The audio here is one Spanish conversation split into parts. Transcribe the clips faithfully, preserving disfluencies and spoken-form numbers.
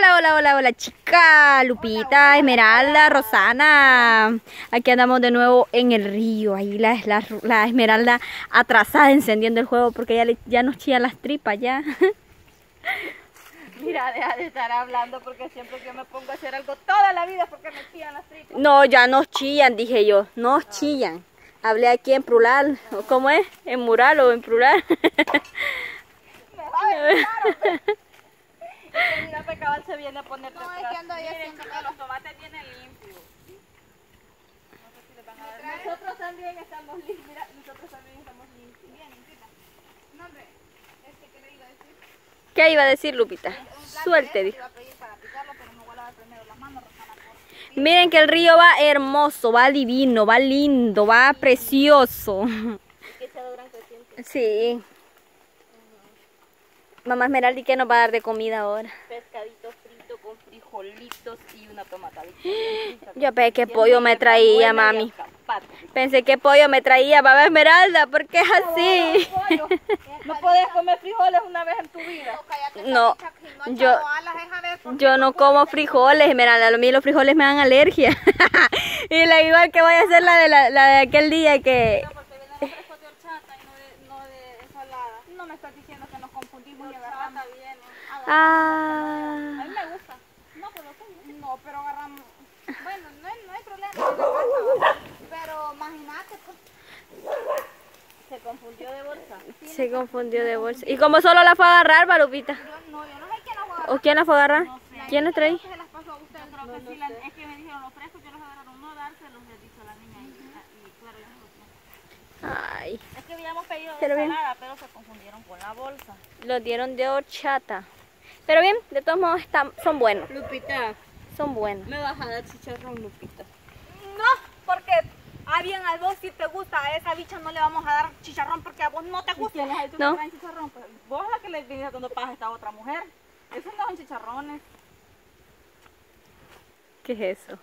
Hola, hola, hola, hola, chica, Lupita, hola, hola, Esmeralda, hola. Rosana. Aquí andamos de nuevo en el río. Ahí la, la, la Esmeralda atrasada encendiendo el juego porque ya, le, ya nos chillan las tripas ya. Mira, deja de estar hablando porque siempre que yo me pongo a hacer algo toda la vida porque me chillan las tripas. No, ya nos chillan, dije yo, nos chillan. Hablé aquí en plural, ¿o cómo es? ¿En mural o en plural? Me va a ver, claro. Es que mira, Pecabal se viene a poner No, es que ando ahí haciendo que los tomates vienen limpios. No sé si les van a dar. Nosotros también estamos limpios. Mira, nosotros también estamos limpios. Bien, limpita. No, hombre, este, ¿qué le iba a decir? ¿Qué iba a decir, Lupita? Suelte, dijo. Miren que el río va hermoso, va divino, va lindo, va precioso. Sí. Mamá Esmeralda, ¿y qué nos va a dar de comida ahora? Pescadito frito con frijolitos y una tomatadita. Yo pensé que pollo me traía, mami. Pensé que pollo me traía mamá Esmeralda, porque es así. No, no podías comer frijoles una vez en tu vida. No, yo, yo no como frijoles, Esmeralda. A mí los frijoles me dan alergia. Y la igual que voy a hacer la de, la, la de aquel día que... No me estás diciendo que nos confundimos y agarramos bien. Ah. A mí me gusta. No, pero no, pero agarramos. Bueno, no hay, no hay problema. Pero imagínate, pues. Se confundió de bolsa. Sí, se confundió de bolsa. ¿Y cómo solo la fue a agarrar, Balupita? Yo no, yo no sé quién la fue a agarrar. ¿O quién la fue a agarrar? No sé. ¿Quién la traía? Se las pasó a usted. Yo creo que sí. La, es que me dijeron los frescos, yo los agarraron. No dárselos, le dicho a la niña. Y, y claro, yo no. Ay. Es que habíamos pedido pero de bien. ensalada, pero se confundieron con la bolsa. Los dieron de horchata. Pero bien, de todos modos están, son buenos. Lupita, son buenos. ¿me vas a dar chicharrón, Lupita? No, porque a bien a vos si te gusta, a esa bicha no le vamos a dar chicharrón porque a vos no te gusta. No. Chicharrón? Pues, vos la que le viniste dando paja a esta otra mujer. Esos no son chicharrones. ¿Qué es eso?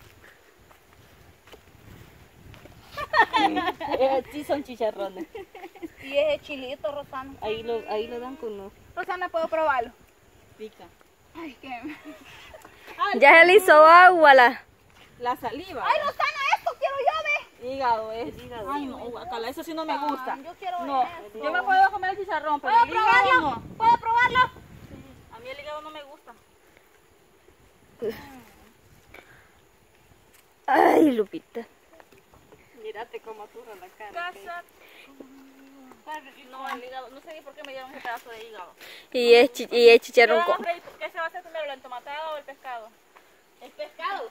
Sí son chicharrones. Y ese chilito, Rosana. Ahí lo, ahí lo dan con los... Rosana, ¿puedo probarlo? Pica. Ay, qué... Ay, ya se le hizo agua la... La saliva. Ay, Rosana, esto quiero yo, ve. Hígado es. Hígado. Ay, no, guacala, eso sí no me gusta. Ay, yo quiero no, eso. yo me puedo comer el chicharrón, pero ¿Puedo el hígado probarlo? no. ¿Puedo probarlo? Sí. A mí el hígado no me gusta. Ay, Lupita. Mírate cómo turra la cara. Casa. No, el hígado, no sé ni por qué me dieron ese pedazo de hígado. Y es, chi y es chicharrón con... ¿Qué se va a hacer primero, el entomatado o el pescado? El pescado.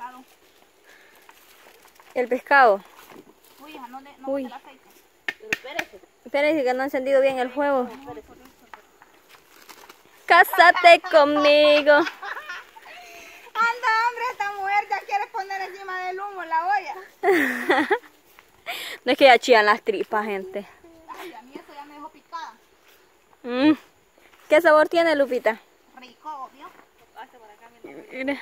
El pescado. Uy, hija, no le no Uy. el aceite. Pero espérese. Espérense que no ha encendido bien el fuego. Cásate conmigo. Anda, hombre, esta mujer ya quiere poner encima del humo la olla. No es que ya chillan las tripas, gente. Ay, a mí eso ya me dejó picada. Mm. ¿Qué sabor tiene, Lupita? Rico, obvio. Mira.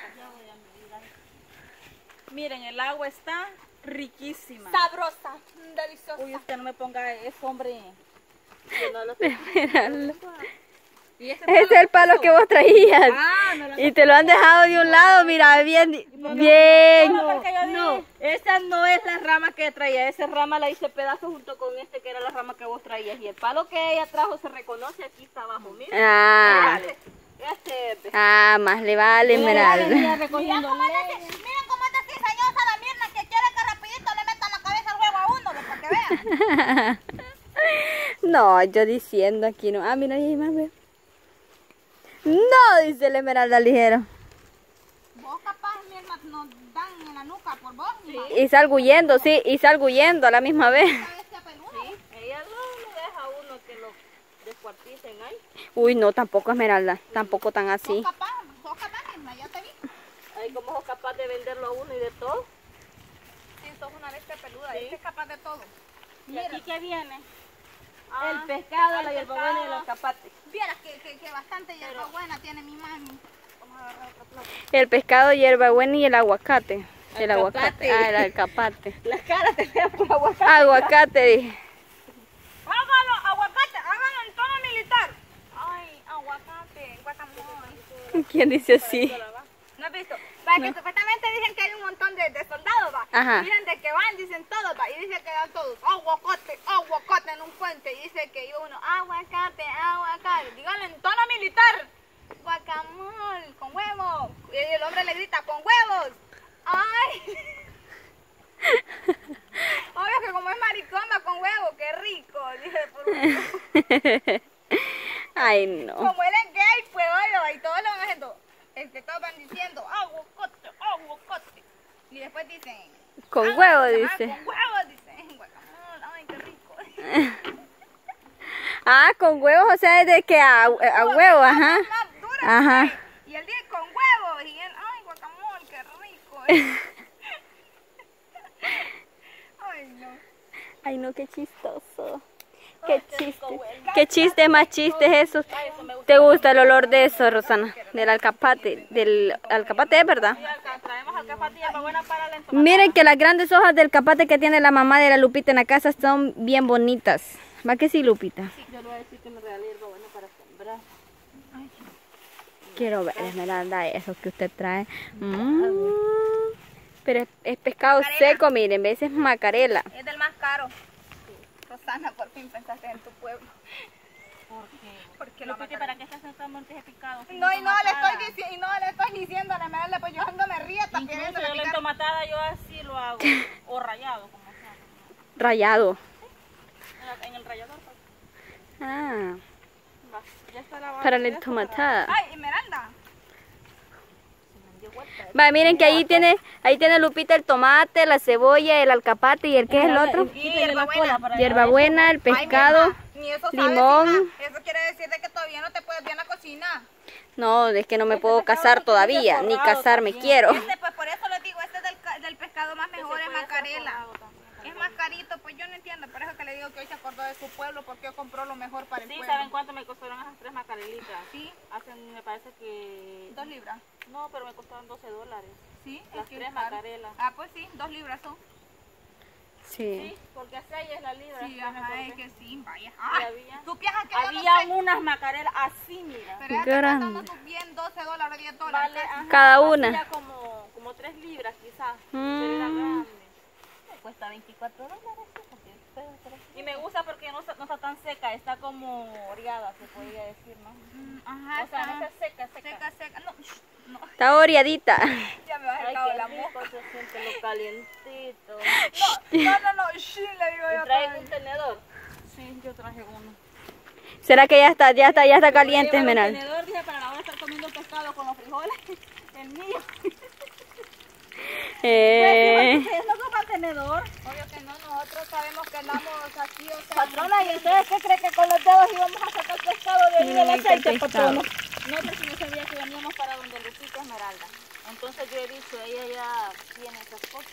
Miren, el agua está riquísima. Sabrosa, deliciosa. Uy, usted no me ponga eso, hombre. Yo no lo Míralo. ¿Y ese Ese es el palo que vos traías. Ah, no lo Y te lo han dejado de un lado, mira, bien, bien. No, no, esa no es la rama que traía, esa rama la hice pedazo junto con este que era la rama que vos traías. Y el palo que ella trajo se reconoce aquí está abajo, mira. Ah, Este es. ah, más le vale, Esmeralda. Mira cómo es de, miren cómo es de cizañosa la Mirna que quiere que rapidito le metan la cabeza al huevo a uno, ¿ves? Para que vean. No, yo diciendo aquí no. Ah, mira, ahí más ve. No, dice la Esmeralda ligero. Vos capaz, Mirna, nos dan en la nuca por vos. Sí. Y salgo huyendo, sí, y salgo huyendo a la misma vez. Sí, ella no, no deja a uno que lo descuarticen ahí. Uy, no, tampoco Esmeralda, tampoco tan así. Sos capaz, sos capaz, Mirna, ya te vi. Ay, como sos capaz de venderlo a uno y de todo. Sí, sos una bestia peluda, Sí. este es capaz de todo. ¿Y aquí qué viene? Ah, el pescado, el la hierbabuena y el alcapate. Vieras que, que, que bastante hierba buena tiene mi mami. Vamos a agarrar otro plato. El pescado, hierbabuena y el aguacate. El Alcapate. aguacate. Ah, el alcapate. Las caras te vean por aguacate. Aguacate, dije. Hágalo, aguacate, hágalo en tono militar. Ay, aguacate, guacamole. ¿Quién dice así? ¿No has visto? Para que supuestamente dicen que hay un montón de, de soldados, va. Ajá. Dicen de que van, dicen todos, va. Y dicen que dan todos aguacate, aguacate en un puente. Y dice que iba uno, aguacate, aguacate. Díganlo en tono militar. Guacamole, con huevos. Y el hombre le grita, con huevos. Ay. Obvio que como es maricón, va con huevos, qué rico. Dije por uno. Ay, no. Como él es gay, pues oye, y todos lo van haciendo. Es que todos van diciendo, aguacate, aguacate. Y después dicen, Con ah, huevo, ah, dice. Con huevos, dicen, guacamole, ay, qué rico. Ah, con huevos, o sea, es de que a, a huevo, ajá. Más dura, Ajá. pues. Y él dice con huevos, y él, ay, guacamole, qué rico. Ay, no. Ay, no, qué chistoso. Qué chiste. Qué chiste más chistes esos. ¿Te gusta el olor de eso, Rosana? Del alcapate. Del alcapate, ¿verdad? Traemos alcapate y hierbabuena para la entomatada. Miren que las grandes hojas del capate que tiene la mamá de la Lupita en la casa son bien bonitas. ¿Va que sí, Lupita? Yo le voy a decir que me regale hierbabuena para sembrar. Quiero ver, Esmeralda, eso que usted trae. Mm. Pero es, es pescado Macarela. seco, miren, ves, es macarela. Es del más caro. Rosana, por fin pensaste en tu pueblo. ¿Por qué? Porque la Lupita, ¿para qué estás sentando montes de picado? No, y no le estoy diciendo, y no le estoy diciendo a la Esmeralda, pues yo ando me río, está Incluso queriendo yo la picar. entomatada yo así lo hago. O rayado, como sea. Rayado. En la- En el rallador. Pues. Ah, Va, ya está lavado. para la esto, entomatada. Ay, Esmeralda. Se me dio vuelta. Va, miren que ahí tiene, ahí tiene Lupita el tomate, la cebolla, el alcapate y el ¿qué es el otro? Y quítale la cola para Hierbabuena, el pescado. Ay, ni eso sabes, limón. hija. Eso quiere decir de que todavía no te puedes ver en la cocina. No, es que no me puedo casar todavía, ni casarme quiero. Este, pues por eso les digo, este es del, ca- del pescado más mejor, es macarela. Es más carito, pues yo no entiendo, por eso que le digo que hoy se acordó de su pueblo, porque compró lo mejor para el Sí, pueblo. ¿saben cuánto me costaron esas tres macarelitas? Sí. Hacen, me parece que... Dos libras. No, pero me costaron doce dólares. Sí, Las es que tres es caro. macarelas. Ah, pues sí, dos libras son. Sí. Sí, porque así es la libra. Sí, ya me ajá, acordé. es que sí, vaya. Y Ay, había, tú piensas que yo no había sé, unas macarelas así, mira. pero ya te Grande. costando tus bien doce dólares, diez dólares. Vale, ajá, Cada una. hacía como, como tres libras quizás. Mm. Pero era grande. Me cuesta veinticuatro dólares. Y me gusta porque no está, no está tan seca, está como oreada, se podría decir, ¿no? Mm, Ajá, O sea, no está está seca, seca. seca, seca. No, shh, no, Está oreadita. ya me va a Ay, acercar qué la rico mosca. se siente lo calientito. No, no, no, shh, le digo yo. ¿Trae todavía. un tenedor? Sí, yo traje uno. ¿Será que ya está, ya está, ya está caliente, Lleva un Esmeralda? tenedor, dije, para la hora de estar comiendo pescado con los frijoles. El mío. Eh, ¿Ustedes no coman tenedor? Obvio que no, nosotros sabemos que andamos aquí, o sea. Patrona, ¿y ustedes qué creen que con los dedos íbamos a sacar pescado de ahí del Miren este aceite, pescado. patrona? No, porque yo sabía que veníamos para donde Lupita Esmeralda. Entonces yo he dicho, ella ya tiene esas cosas.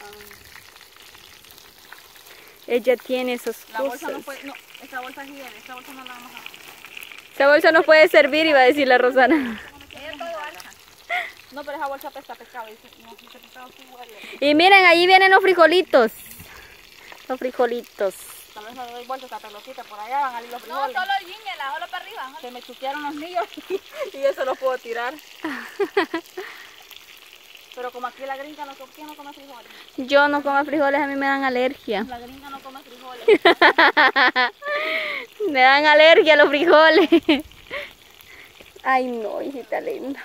ella tiene esas La bolsa no cosas. puede, no, esa bolsa es higiene, esa bolsa no la vamos a... Esa bolsa nos puede servir, iba a decir la Rosana. Ella todo alza. No, pero esa bolsa pesta pescado, y si- no, ese pescado sí huele. Y miren, ahí vienen los frijolitos. Los frijolitos. Tal vez no le doy vuelta a esta pelotita, por allá van a ir los No, frijoles. solo guíñela, solo para arriba. Se me chuquearon los niños y eso lo puedo tirar. Pero como aquí la gringa no, ¿quién no come frijoles? Yo no como frijoles, a mí me dan alergia. La gringa no come frijoles. Me dan alergia a los frijoles. Ay, no, hijita linda.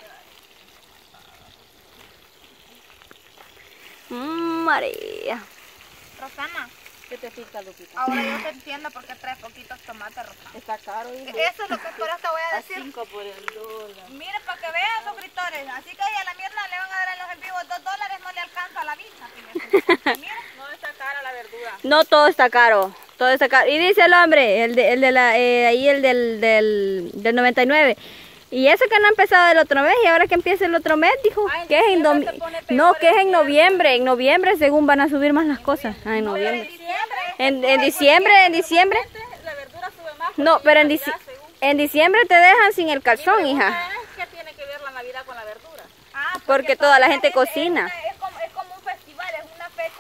Mm, María. Rosana, ¿Qué te pica, Lupita? ahora yo te entiendo por qué trae poquitos tomates, Rosana. Está caro, hijo. Eso es lo que por eso te voy a A decir. cinco por el dólar. Miren, para que vean, suscriptores. Así que a la mierda le van a dar en los en vivos dos dólares, no le alcanza a la vista. fíjense. Miren, No está cara la verdura. No todo está caro. Todo está caro. Y dice el hombre, el de, el de la, eh, ahí el del, del, del noventa y nueve. Y eso que no ha empezado el otro mes y ahora que empieza el otro mes, dijo, Ay, que es en diciembre domi- se pone no, peor que es el en noviembre, en noviembre según van a subir más las cosas. Ah, en pero en noviembre. diciembre. En, en diciembre, en diciembre. La verdura sube más. No, pero en, dici- Navidad, según. en diciembre te dejan sin el calzón, Mi hija. pregunta es, ¿qué tiene que ver la Navidad con la verdura? Ah, Porque para toda la gente es- es cocina. una- Es como, es como un festival, es una fecha en la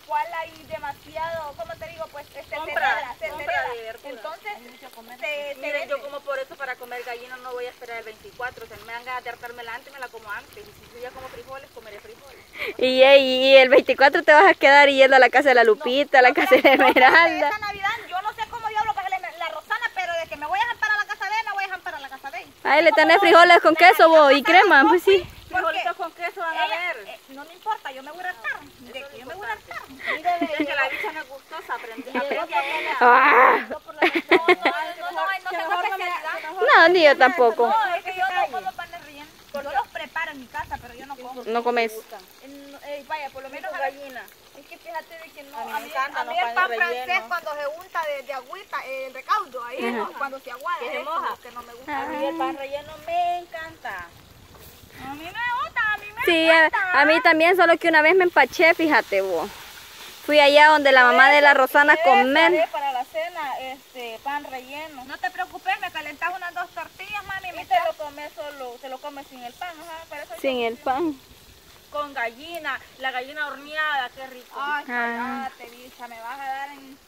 cual hay demasiado, ¿cómo te digo? Pues este, Compra, se hereda, se compra hereda. de verdura. Entonces, se, se Miren, vende. yo como por eso para comer gallina no voy a esperar el veinticuatro, o sea, me dan ganas de hartármela antes, me la como antes, y si yo ya como frijoles, comeré frijoles. Y, y, y el veinticuatro te vas a quedar yendo a la casa de la Lupita, a la No, casa de pero no, Esmeralda. Esta Navidad, yo no sé cómo diablo pagarle la Rosana, pero de que me voy a jampar a la casa de él, me voy a jampar a la casa de él. Ay, le tenés frijoles con queso vos y crema, pues sí. Frijolitos con queso van a Ella, ver. eh, no me importa, yo me voy a hartar. De que yo me voy a hartar. Mire, que la bicha no es gustosa, aprendí, aprendí a ella. Ah, No, no, no, no, no tengo especialidad. no, ni yo tampoco. No, es que yo no como panes rellenos. Yo los preparo en mi casa, pero yo no como. No comes. En- eh, vaya, por lo menos Con gallina. es que fíjate de que no. A mí A me mí, encantan a mí los el panes pan rellenos. francés cuando se unta de, de agüita, eh, el recaudo, ahí Ajá. ¿no? Cuando se aguada. Que se eso es moja. lo que no me gusta. A mí el pan relleno me encanta. A mí me gusta, a mí me Sí, a, encanta. a mí también, solo que una vez me empaché, fíjate vos. Fui allá donde la mamá de la Rosana a comer. Para la cena, este, pan relleno. No te preocupes, me calentás unas dos tortillas, mami. Y Me te lo comes solo, te lo comes sin el pan, ajá, para eso Sin el pan. con gallina, la gallina horneada, qué rico. Ay, Ah. cállate, bicha, me vas a dar en...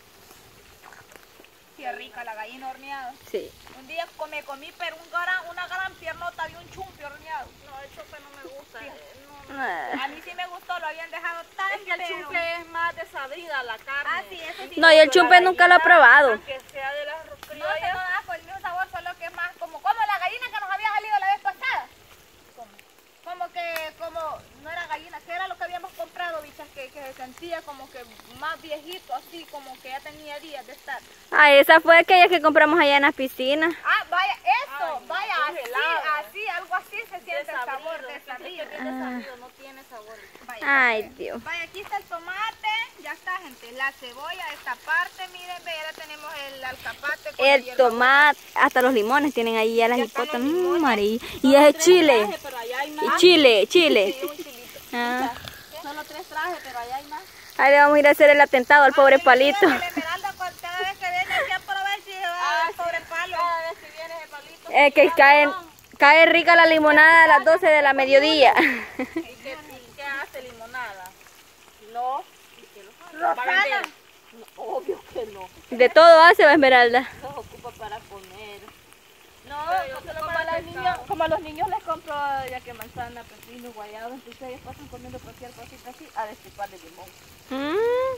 Qué rica la gallina horneada. Sí. Un día co- me comí pero un gran, una gran piernota de un chumpe horneado. No, el chupe no me gusta. Sí. eh, no, no. Ah. A mí sí me gustó, lo habían dejado tan Es que el pero- chupe es más desabrida la carne. Ah, sí, eso sí. No, y el Pero chumpe la nunca lo he gallina, probado. Aunque sea de las No se criollas. nos da por el mismo sabor, solo que es más como, como la gallina que nos había salido la vez pasada. ¿Cómo? Como que, como, no era gallina, que era lo que habíamos comprado, bichas, que, que se sentía como que más viejito, así, como que ya tenía días de estar. Ah, esa fue aquella que compramos allá en las piscinas. Ah, vaya, eso, Ay, no, vaya, es así, helado. así, algo así se siente el sabor de esa sabido. vida. Desabrido, no tiene sabor. Vaya, Ay, vaya. Dios. Vaya, aquí está el tomate, ya está, gente, la cebolla, esta parte, miren, ve, ya tenemos el alcapate con la El hierbabuena. tomate, hasta los limones tienen ahí ya las Ya están hipotas. los Mmm, limones. amarillo. Y ese chile. Trajes, pero allá hay Y más. chile, chile. Sí, un chilito. Ah. Solo tres trajes, pero allá hay más. Ahí le vamos a ir a hacer el atentado al pobre Ay, palito. mira, la Esmeralda, cuando- cada vez que viene aquí a probar si se va al pobre palo. Cada vez que vienes el palito. Es que ya cae, no. cae rica la limonada a las doce de la mediodía. ¿Y qué, y qué hace limonada? No. ¿Y qué lo hace? ¿Va a vender? No, obvio que no. De todo hace, va Esmeralda. Eso se ocupa para comer. No, Pero yo porque solo como, para a los pescado. niños, como a los niños les compro ya que manzana, pepino, guayaba, entonces ellos pasan comiendo cualquier cosita así a destiparle limón. Mm.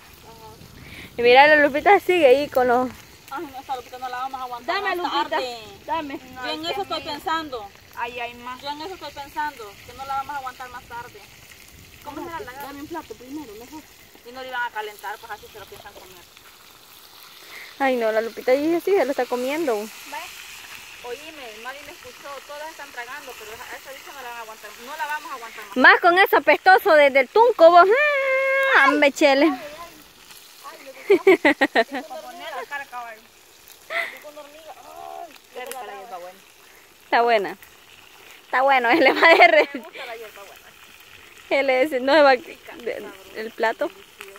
Y mira, la Lupita sigue ahí con los... Ay, no, esa Lupita no la vamos a aguantar Dame, más Lupita. tarde. Dame. Yo en eso estoy pensando. Ahí hay más. Yo en eso estoy pensando, que no la vamos a aguantar más tarde. ¿Cómo será la Dame un plato primero, mejor. Y no le iban a calentar, pues así se lo piensan comer. Ay, no, la Lupita ahí sí se lo está comiendo. Vaya. Oíme, nadie me escuchó, todas están tragando, pero a esa bicha no la van a aguantar, no la vamos a aguantar más. Más con eso apestoso desde el tunco, vos. Mm, hambre, chele. Para poner la cara caballo. Con hormiga, ay, qué rica la hierba buena. Está buena. Está bueno, él le va a derre- Me gusta la hierba buena. él es- no se va de- el plato. Deliciosa.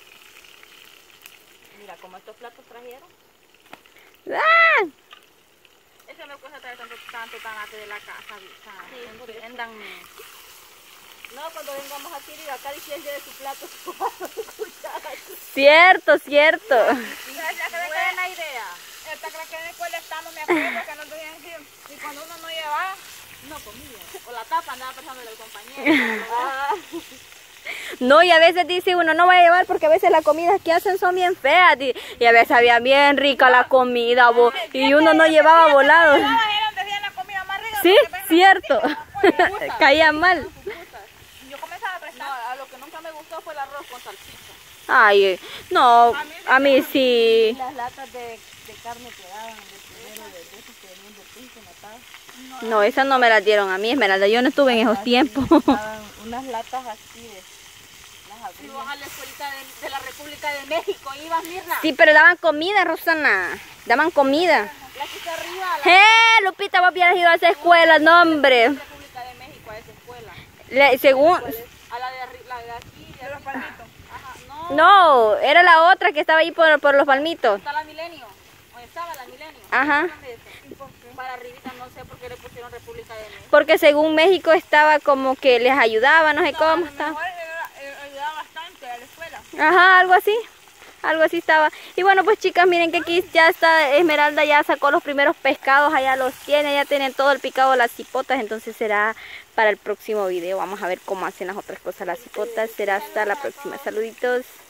Mira, como estos platos trajeron, ¡Ah! es que me cuesta traer tanto, tanto tanate de la casa, bicha. Sí, entiéndanme. No, cuando vengamos aquí, diga, acá dice el día de su plato, su vaso, su cuchara. Cierto, cierto. ¿Sabes? Ya que me quedé Buena idea. esta creo que en la escuela estamos, me acuerdo que nos decían que y cuando uno no llevaba, No comía. O la tapa andaba pensando del compañero. Ah. No, y a veces dice uno, no va a llevar porque a veces las comidas que hacen son bien feas. Y, y a veces había bien rica la comida, bo, y uno no llevaba volado. llevaba era donde hacían la comida más rica. Sí, porque, cierto. Caía mal. yo comenzaba a No, prestar. a lo que nunca me gustó fue el arroz con salchicha. Ay, eh, no, a mí sí. Las latas de, de carne que daban de primero, de, de esos que venían de pinto, matadas. No, esas no me las dieron a mí, Esmeralda. Yo no estuve en esos tiempos. Daban unas latas así de... Las abrían. Y vos a la escuelita de, de la República de México ibas, Mirna. Sí, pero daban comida, Rosana. Daban comida. La que está arriba, la ¡Eh, Lupita, vos hubieras ido a esa escuela! No, hombre. República de México, a esa escuela. Le- según... ¿Cuál es? A la de, arri- la de aquí, de los palmitos. Ajá, no. No, era la otra que estaba ahí por, por los palmitos. Está la Milenio. O estaba la Milenio. Ajá. ¿Dónde es? Para arribita no sé por qué le pusieron República de México. Porque según México estaba como que les ayudaba, no sé No, a cómo lo estaba. mejor era- era- ayudaba bastante a la escuela. Ajá, algo así. Algo así estaba. Y bueno, pues chicas, miren que aquí ya está Esmeralda, ya sacó los primeros pescados, allá los tiene, ya tienen todo el picado de las cipotas, entonces será para el próximo video. Vamos a ver cómo hacen las otras cosas las cipotas. Será hasta la próxima. Saluditos.